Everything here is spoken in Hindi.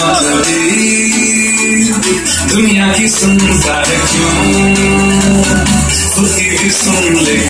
दुनिया की सुनता है क्यों, खुद की भी सुन ले